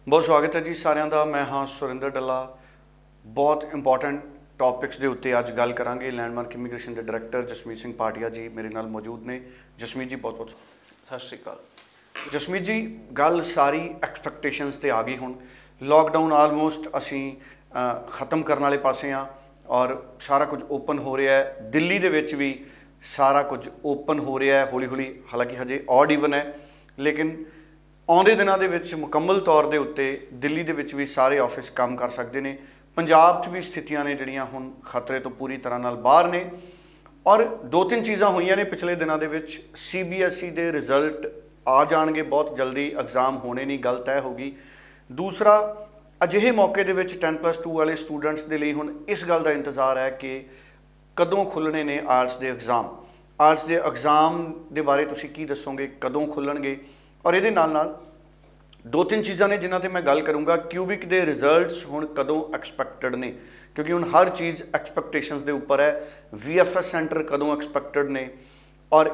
बहुत स्वागत है जी सारिਆਂ ਦਾ। मैं हाँ सुरिंदर डल्ला। बहुत इंपॉर्टेंट टॉपिक्स के उत्ते अज गल करांगे। लैंडमार्क इमीग्रेशन के डायरैक्टर जसमीत सिंह भाटिया जी मेरे नाल मौजूद ने। जसमीत जी बहुत बहुत सत श्री अकाल। जसमीत जी गल सारी एक्सपैक्टेशनस ते आ गई। हुण लॉकडाउन आलमोस्ट असी खत्म करने वाले पासे हाँ और सारा कुछ ओपन हो रहा है। दिल्ली दे विच भी सारा कुछ ओपन हो रहा है हौली हौली, हालांकि हजे ऑड ईवन है, लेकिन आउंदे दिनां दे विच मुकम्मल तौर दे उत्ते दिल्ली दे विच भी सारे ऑफिस काम कर सकते हैं। पंजाब च भी स्थितियां ने जिहड़ियां हुण खतरे तो पूरी तरह नाल बाहर ने। और दो तीन चीज़ां होईयां ने पिछले दिनां दे विच। CBSE दे रिजल्ट आ जाणगे बहुत जल्दी, एग्जाम होने नहीं, गल तय होगी। दूसरा, अजिहे मौके दे विच 10+2 वाले स्टूडेंट्स दे लई हुण इस गल दा इंतज़ार है कि कदों खुलने ने आर्ट्स दे एग्जाम। आर्ट्स दे एग्जाम दे बारे तुसीं की दसोगे, कदों खुलणगे? और ये नाल नाल दो तीन चीज़ां ने जिन्हां ते मैं गल करूँगा। क्यूबिक दे रिजल्ट्स हुण कदों एक्सपैक्टड ने, क्योंकि हुण हर चीज़ एक्सपैक्टेशनस दे उपर है। VFS सेंटर कदों एक्सपैक्टड ने? और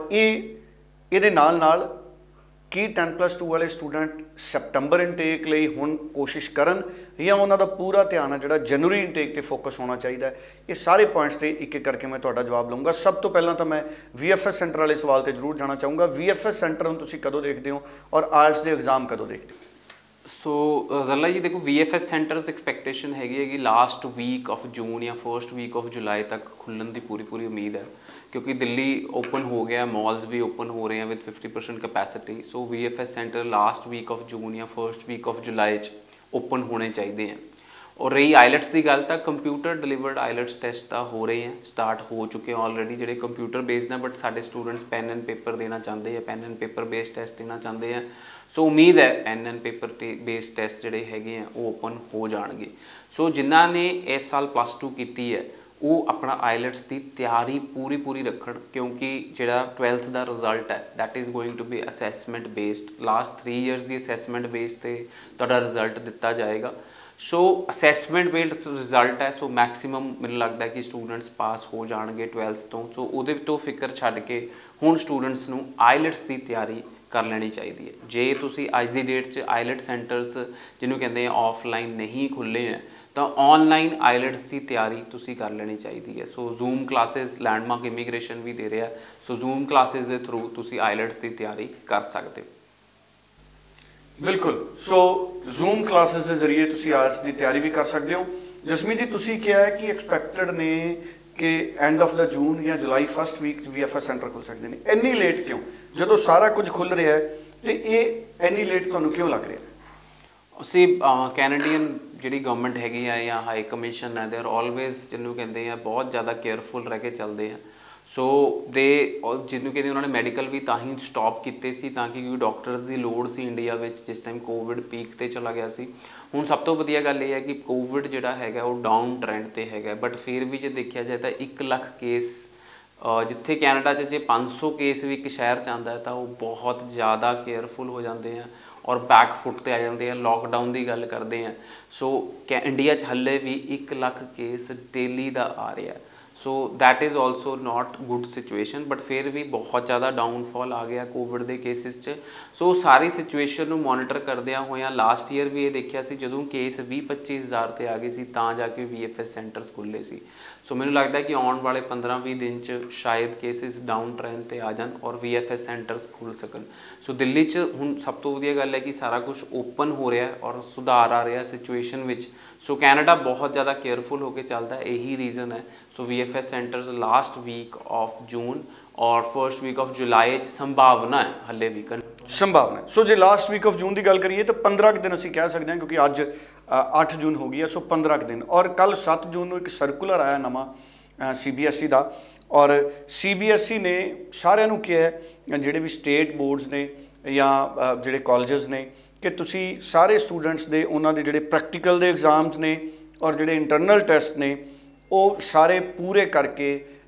ये नाल नाल कि 10+2 वाले स्टूडेंट सैप्टंबर इनटेक लई हुण कोशिश करन या उन्हां दा पूरा ध्यान है जिहड़ा जनवरी इनटेक ते फोकस होना चाहिए? ये सारे पॉइंट्स ते एक एक करके मैं तुहाडा जवाब लूँगा। सब तो पहला तो मैं VFS सेंटर वाले सवाल ते जरूर जाना चाहूँगा। VFS सेंटर हुण तुसीं कदों देखदे हो और आर्ट्स दे एग्जाम कदों देखदे हो? सो रला जी देखो, VFS सेंटर्स एक्सपैक्टेशन हैगी कि लास्ट वीक ऑफ जून या फर्स्ट वीक ऑफ जुलाई तक खुलने की पूरी उम्मीद है, क्योंकि दिल्ली ओपन हो गया, मॉल्स भी ओपन हो रहे हैं with 50% capacity. So VFS centre last week of June या first week of July open होने चाहिए हैं। और रही आइलट्स की गल, तो कंप्यूटर डिलीवर्ड आइलट्स टेस्ट तो हो रहे हैं, स्टार्ट हो चुके हैं ऑलरेडी, जोड़े कंप्यूटर बेस्ड हैं, बट साडे स्टूडेंट्स पैन एंड पेपर देना चाहते हैं, pen and paper based test देना चाहते हैं। सो उम्मीद है pen and paper based test जोड़े है वो ओपन हो जाएंगे। सो जिन्हों ने इस साल +2 की है वो अपना आइलट्स की तैयारी पूरी रखन, क्योंकि जो 12th का रिजल्ट है that is going to be assessment based. Last 3 years की असैसमेंट बेस से तुहाडा रिजल्ट दिता जाएगा। सो असैसमेंट बेस्ड रिजल्ट है, सो मैक्सीमम मैंने लगता है कि स्टूडेंट्स पास हो जाएंगे 12th तो। सो वो तो फिक्र छड्ड के हुण स्टूडेंट्स नूं आइलट्स की तैयारी कर लेनी चाहिए है। जे तुसी अज की डेट च आइलट सेंटर्स जिन्हों कहते हैं ऑफलाइन नहीं खुले हैं, तो ऑनलाइन आइलट्स की तैयारी तुसी कर लेनी चाहिए है। So Zoom classes landmark immigration भी दे रहा है, सो जूम क्लासेस के थ्रू तुसी आइलट्स की तैयारी कर सकते हो। बिल्कुल। सो जूम क्लासेस के जरिए तुसी आर्ट्स की तैयारी भी कर सकते हो। जसमीत जी तुसी क्या है कि एक्सपैक्टड ने कि एंड ऑफ द जून या July first week VFS centre खुल सकते हैं? इन्नी लेट क्यों, जो सारा कुछ खुल रहा है, तो ये इन्नी लेट तुहानूं क्यों लग रहा है? ਅਸੀਂ कैनेडियन जी गवर्नमेंट हैगी है या हाई कमीशन है, दे आर ऑलवेज जिन्होंने कहते हैं बहुत ज़्यादा केयरफुल रह के चलते हैं। सो दे जिन्होंने कहते उन्होंने मैडिकल भी तां ही स्टॉप किए सी, ताकि क्योंकि डॉक्टर्स की लोड़ सी इंडिया में जिस टाइम कोविड पीक ते चला गया सी। हुण सब तो वधिया गल ये है कि कोविड जिहड़ा हैगा वो डाउन ट्रेंड ते हैगा, बट फिर भी जो देखा जाए तो 1 लाख केस जिथे कैनेडा जे 500 केस भी एक शहर च आंदा है तो वो बहुत ज़्यादा केयरफुल हो जाते हैं और बैकफुट ते आ जाते हैं, लॉकडाउन की गल करते हैं। सो इंडिया हले भी 1 लाख केस डेली का आ रहा है। So that is also not good situation, but फिर भी बहुत ज़्यादा डाउनफॉल आ गया कोविड के केसिस च। सो सारी सिचुएशन को मॉनिटर करदे होया लास्ट ईयर भी ये देखा सी, जो केस 20-25 हज़ार ते आ गए सी तां जाके VFS सेंटर्स खुले सी। सो मैनूं लगता है कि आने वाले 15-20 दिन च शायद केसिस डाउन ट्रेंड ते आ जान और VFS सेंटर्स खुल सकन। सो दिल्ली च हुण सब तो वधिया गल है कि सारा कुछ ओपन हो रहा है और सुधार आ रहा सिचुएशन विच। सो कैनेडा बहुत ज़्यादा केयरफुल होकर चलता है, यही रीज़न है। So VFS centres last week of June और फर्स्ट वीक ऑफ जुलाई संभावना है हले भी संभावना है। सो जो लास्ट वीक ऑफ जून की गल करिए तो 15 दिन असीं कह सकते हैं, क्योंकि अज 8 जून हो गई है। सो 15 दिन, और कल 7 जून को एक सर्कुलर आया नवा CBSE का, और CBSE ने सारिਆਂ ਨੂੰ किया है ਜਿਹੜੇ भी स्टेट बोर्ड्स ने या ਜਿਹੜੇ कॉलेजेस ने कि तुसी सारे स्टूडेंट्स दे उन्होंने ਜਿਹੜੇ प्रैक्टिकल के एग्जाम्स ने और ਜਿਹੜੇ इंटरनल टेस्ट ने वो सारे पूरे करके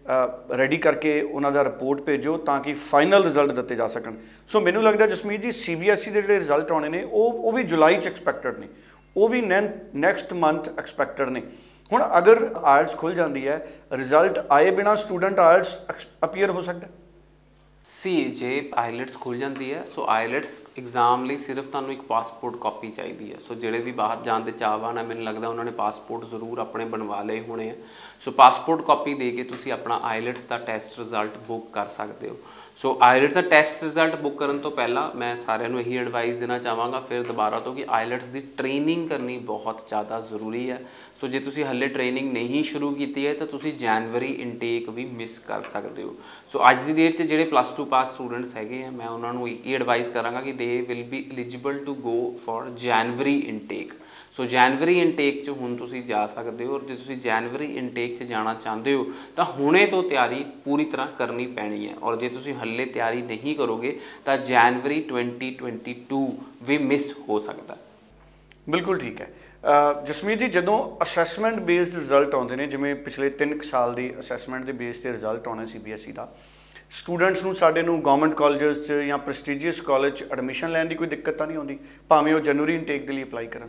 रेडी करके उन्होंने रिपोर्ट भेजो ताकि फाइनल रिजल्ट दिते जा सकन। सो मैनू लगता जसमीत जी CBSE के जोड़े रिजल्ट आने ने वो भी जुलाई एक्सपैक्टड ने, वो भी नैक्सट मंथ एक्सपैक्टड ने। हुण अगर आइल्ट्स खुल जाती है, रिजल्ट आए बिना स्टूडेंट आइल्ट्स अपीयर हो सकता है? ਸੀ ਜੇ ਆਈਲੈਟਸ ਖੁੱਲ ਜਾਂਦੀ ਹੈ ਸੋ ਆਈਲੈਟਸ ਐਗਜ਼ਾਮ ਲਈ ਸਿਰਫ ਤੁਹਾਨੂੰ ਇੱਕ ਪਾਸਪੋਰਟ ਕਾਪੀ ਚਾਹੀਦੀ ਹੈ। ਸੋ ਜਿਹੜੇ ਵੀ ਬਾਹਰ ਜਾਣ ਦੇ ਚਾਹਵਾਨ ਹੈ ਮੈਨੂੰ ਲੱਗਦਾ ਉਹਨਾਂ ਨੇ ਪਾਸਪੋਰਟ ਜ਼ਰੂਰ ਆਪਣੇ ਬਣਵਾ ਲਏ ਹੋਣੇ ਆ। ਸੋ ਪਾਸਪੋਰਟ ਕਾਪੀ ਦੇ ਕੇ ਤੁਸੀਂ ਆਪਣਾ ਆਈਲੈਟਸ ਦਾ ਟੈਸਟ ਰਿਜ਼ਲਟ ਬੁੱਕ ਕਰ ਸਕਦੇ ਹੋ। ਸੋ ਆਈਲੈਟਸ ਦਾ ਟੈਸਟ ਰਿਜ਼ਲਟ ਬੁੱਕ ਕਰਨ ਤੋਂ ਪਹਿਲਾਂ ਮੈਂ ਸਾਰਿਆਂ ਨੂੰ ਇਹੀ ਐਡਵਾਈਸ ਦੇਣਾ ਚਾਹਾਂਗਾ ਫਿਰ ਦੁਬਾਰਾ ਤੋਂ ਕਿ ਆਈਲੈਟਸ ਦੀ ਟ੍ਰੇਨਿੰਗ ਕਰਨੀ ਬਹੁਤ ਜ਼ਿਆਦਾ ਜ਼ਰੂਰੀ ਹੈ। ਸੋ ਜੇ ਤੁਸੀਂ ਹੱਲੇ ਟ੍ਰੇਨਿੰਗ ਨਹੀਂ ਸ਼ੁਰੂ ਕੀਤੀ ਹੈ ਤਾਂ ਤੁਸੀਂ ਜਨਵਰੀ ਇਨਟੇਕ ਵੀ ਮਿਸ ਕਰ ਸਕਦੇ ਹੋ। ਸੋ ਅੱਜ ਦੀ ਡੇਟ 'ਚ ਜਿਹੜੇ +2 ਪਾਸ ਸਟੂਡੈਂਟਸ ਹੈਗੇ ਆ ਮੈਂ ਉਹਨਾਂ ਨੂੰ ਇਹ ਐਡਵਾਈਸ ਕਰਾਂਗਾ ਕਿ they will be eligible to go for January intake. So January intake 'ਚ ਹੁਣ ਤੁਸੀਂ ਜਾ ਸਕਦੇ ਹੋ। ਔਰ ਜੇ ਤੁਸੀਂ ਜਨਵਰੀ ਇਨਟੇਕ 'ਚ ਜਾਣਾ ਚਾਹੁੰਦੇ ਹੋ ਤਾਂ ਹੁਣੇ ਤੋਂ ਤਿਆਰੀ ਪੂਰੀ ਤਰ੍ਹਾਂ ਕਰਨੀ ਪੈਣੀ ਹੈ। ਔਰ ਜੇ ਤੁਸੀਂ ਹੱਲੇ ਤਿਆਰੀ ਨਹੀਂ ਕਰੋਗੇ ਤਾਂ ਜਨਵਰੀ 2022 ਵੀ ਮਿਸ ਹੋ ਸਕਦਾ। ਬਿਲਕੁਲ ਠੀਕ ਹੈ। ਜਸਮੀਤ ਜੀ, ਜਦੋਂ ਅਸੈਸਮੈਂਟ ਬੇਸਡ ਰਿਜ਼ਲਟ ਆਉਂਦੇ ਨੇ, ਜਿਵੇਂ ਪਿਛਲੇ 3 ਸਾਲ ਦੀ ਅਸੈਸਮੈਂਟ ਦੇ ਬੇਸ 'ਤੇ ਰਿਜ਼ਲਟ ਆਉਣਾ CBSE ਦਾ, ਸਟੂਡੈਂਟਸ ਨੂੰ ਸਾਡੇ ਨੂੰ ਗਵਰਨਮੈਂਟ ਕਾਲਜਸ 'ਚ ਜਾਂ ਪ੍ਰੈਸਟੀਜੀਅਸ ਕਾਲਜ 'ਚ ਐਡਮਿਸ਼ਨ ਲੈਣ ਦੀ ਕੋਈ ਦਿੱਕਤ ਤਾਂ ਨਹੀਂ ਆਉਂਦੀ, ਭਾਵੇਂ ਉਹ ਜਨਵਰੀ ਇਨਟੇਕ ਦੇ ਲਈ ਅਪਲਾਈ ਕਰਨ?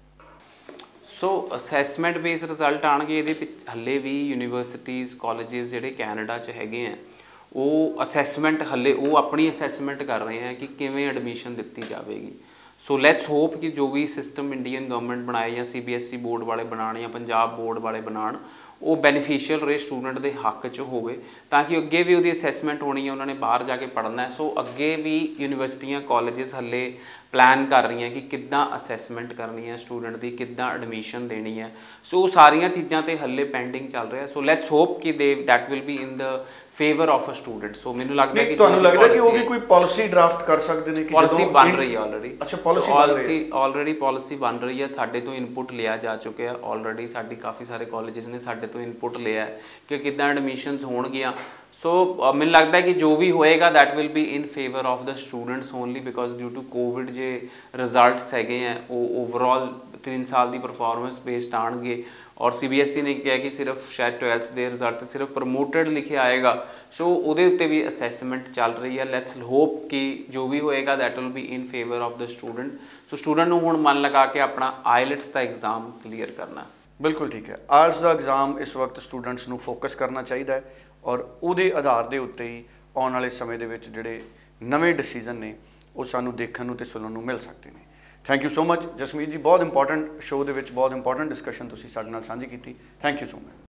ਸੋ ਅਸੈਸਮੈਂਟ ਬੇਸ ਰਿਜ਼ਲਟ ਆਉਣਗੇ, ਇਹਦੇ ਵਿੱਚ ਹੱਲੇ ਵੀ ਯੂਨੀਵਰਸਿਟੀਜ਼ ਕਾਲਜਿਸ ਜਿਹੜੇ ਕੈਨੇਡਾ 'ਚ ਹੈਗੇ ਆ ਉਹ ਅਸੈਸਮੈਂਟ ਹੱਲੇ ਉਹ ਆਪਣੀ ਅਸੈਸਮੈਂਟ ਕਰ ਰਹੇ ਆ ਕਿ ਕਿਵੇਂ ਐਡਮਿਸ਼ਨ ਦਿੱਤੀ ਜਾਵੇਗੀ। ਸੋ ਲੈਟਸ ਹੋਪ ਕਿ ਜੋ ਵੀ ਸਿਸਟਮ ਇੰਡੀਅਨ ਗਵਰਨਮੈਂਟ ਬਣਾਏ ਜਾਂ CBSE ਬੋਰਡ ਵਾਲੇ ਬਣਾਉਣ ਜਾਂ ਪੰਜਾਬ ਬੋਰਡ ਵਾਲੇ ਬਣਾਉਣ ਉਹ ਬੈਨੀਫੀਸ਼ੀਅਲ ਰਹੇ ਸਟੂਡੈਂਟ ਦੇ ਹੱਕ 'ਚ ਹੋਵੇ ਤਾਂ ਕਿ ਅੱਗੇ ਵੀ ਉਹਦੀ ਅਸੈਸਮੈਂਟ ਹੋਣੀ ਹੈ, ਉਹਨਾਂ ਨੇ ਬਾਹਰ ਜਾ ਕੇ ਪੜ੍ਹਨਾ ਹੈ। ਸੋ ਅੱਗੇ ਵੀ ਯੂਨੀਵਰਸਿਟੀਆਂ ਕਾਲਜਿਸ ਹੱਲੇ ਪਲਾਨ ਕਰ ਰਹੀਆਂ ਕਿ ਕਿੱਦਾਂ ਅਸੈਸਮੈਂਟ ਕਰਨੀ ਹੈ ਸਟੂਡੈਂਟ ਦੀ, ਕਿੱਦਾਂ ਐਡਮਿਸ਼ਨ ਦੇਣੀ ਹੈ। ਸੋ ਸਾਰੀਆਂ ਚੀਜ਼ਾਂ ਤੇ ਹੱਲੇ ਪੈਂਡਿੰਗ ਚੱਲ ਰਿਹਾ। ਸੋ ਲੈਟਸ ਹੋਪ ਕਿ that will be in the favour of a student. So ਮੈਨੂੰ ਲੱਗਦਾ ਕਿ ਤੁਹਾਨੂੰ ਲੱਗਦਾ ਕਿ ਉਹ ਵੀ ਕੋਈ ਪਾਲਿਸੀ ਡਰਾਫਟ ਕਰ ਸਕਦੇ ਨੇ ਕਿ ਪਾਲਿਸੀ ਬਣ ਰਹੀ ਹੈ ਆਲਰੇਡੀ। ਅੱਛਾ, ਪਾਲਿਸੀ ਬਣ ਰਹੀ ਹੈ ਆਲਰੇਡੀ ਪਾਲਿਸੀ ਬਣ ਰਹੀ ਹੈ। ਸਾਡੇ ਤੋਂ ਇਨਪੁਟ ਲਿਆ ਜਾ ਚੁੱਕਿਆ ਆਲਰੇਡੀ। ਸਾਡੀ ਕਾਫੀ ਸਾਰੇ ਕਾਲਜਿਸ ਨੇ ਸਾਡੇ ਤੋਂ ਇਨਪੁਟ ਲਿਆ ਕਿ ਕਿੱਦਾਂ ਐਡਮਿਸ਼ਨਸ ਹੋਣਗੀਆਂ। ਸੋ ਮੈਨੂੰ ਲੱਗਦਾ ਕਿ ਜੋ ਵੀ ਹੋਏਗਾ that will be in favour of the students only because due to Covid ਜੇ ਰਿਜ਼ਲਟਸ ਹੈਗੇ ਆ ਉਹ ਓਵਰਆਲ 3 ਸਾਲ ਦੀ ਪਰਫਾਰਮੈਂਸ ਬੇਸਡ ਆਉਣਗੇ। ਔਰ CBSE ਨੇ ਕਿਹਾ ਕਿ ਸਿਰਫ ਸ਼ਾਇਦ 12th ਦੇ ਰਿਜ਼ਲਟ ਸਿਰਫ ਪ੍ਰਮੋਟਡ ਲਿਖਿਆ ਆਏਗਾ। ਸੋ ਉਹਦੇ ਉੱਤੇ ਵੀ ਅਸੈਸਮੈਂਟ ਚੱਲ ਰਹੀ ਹੈ। ਲੈਟਸ ਹੋਪ ਕਿ ਜੋ ਵੀ ਹੋਏਗਾ that will be in favour of the student. So student ਨੂੰ ਹੁਣ ਮਨ ਲਗਾ ਕੇ ਆਪਣਾ ਆਈਲੈਟਸ ਦਾ ਐਗਜ਼ਾਮ ਕਲੀਅਰ ਕਰਨਾ। ਬਿਲਕੁਲ ਠੀਕ ਹੈ। ਆਇਲਟਸ ਦਾ ਐਗਜ਼ਾਮ ਇਸ ਵਕਤ ਸਟੂਡੈਂਟਸ ਨੂੰ ਫੋਕਸ ਕਰਨਾ ਚਾਹੀਦਾ ਹੈ ਔਰ ਉਹਦੇ ਆਧਾਰ ਦੇ ਉੱਤੇ ਹੀ ਆਉਣ ਵਾਲੇ ਸਮੇਂ ਦੇ ਵਿੱਚ ਜਿਹੜੇ ਨਵੇਂ ਡਿਸੀਜ਼ਨ ਨੇ ਉਹ ਸਾਨੂੰ ਦੇਖਣ ਨੂੰ ਤੇ ਸੁਣਨ ਨੂੰ ਮਿਲ ਸਕਦੇ ਨੇ। Thank you so much Jasmeet ji, ਬਹੁਤ ਇੰਪੋਰਟੈਂਟ ਸ਼ੋਅ ਦੇ ਵਿੱਚ ਬਹੁਤ ਇੰਪੋਰਟੈਂਟ ਡਿਸਕਸ਼ਨ ਤੁਸੀਂ ਸਾਡੇ ਨਾਲ ਸਾਂਝੀ ਕੀਤੀ। Thank you so much.